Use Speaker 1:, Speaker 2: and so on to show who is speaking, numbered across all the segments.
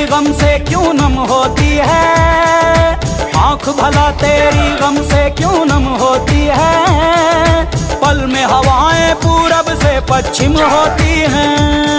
Speaker 1: तेरी गम से क्यों नम होती है, आँख भला तेरी गम से क्यों नम होती है। पल में हवाएं पूरब से पश्चिम होती हैं।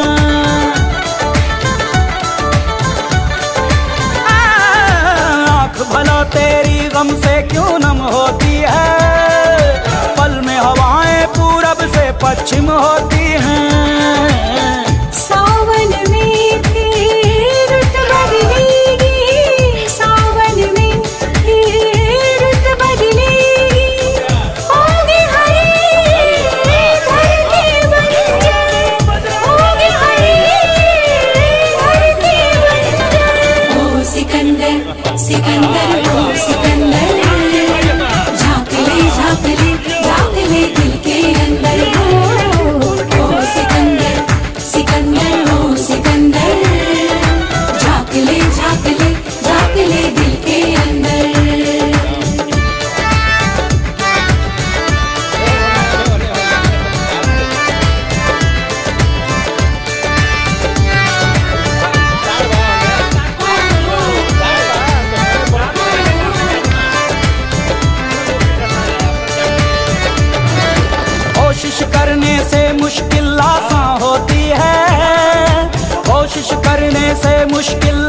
Speaker 1: आँख भला तेरी गम से क्यों नम होती है। पल में हवाएं पूरब से पश्चिम होती हैं।
Speaker 2: सावन में फिर रुत बदलेगी, सावन में फिर रुत बदलेगी। होगी हरी धरती बंजर, होगी हरी धरती बंजर। ओ सिकंदर सिकंदर ओ सिकंदर, झांक ले झांक ले झांक ले दिल के अंदर। ओ सिकंदर सिकंदर ओ सिकंदर, झांक ले झांक ले झांक ले दिल के अंदर।
Speaker 1: कोशिश करने से मुश्किल आसान होती है, कोशिश करने से मुश्किल